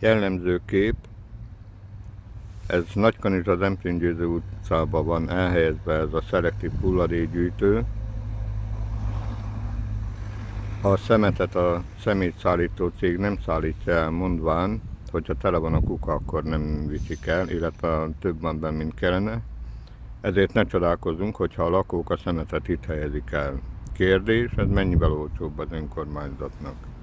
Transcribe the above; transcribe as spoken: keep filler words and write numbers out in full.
Jellemző kép, ez Nagykanizsa Zemplén Győző utcában van elhelyezve ez a szelektív hulladékgyűjtő. A szemetet a szemétszállító cég nem szállítja el, mondván, hogyha tele van a kuka, akkor nem viszik el, illetve több van benne, mint kellene. Ezért ne csodálkozzunk, hogyha a lakók a szemetet itt helyezik el. Kérdés, ez mennyivel olcsóbb az önkormányzatnak?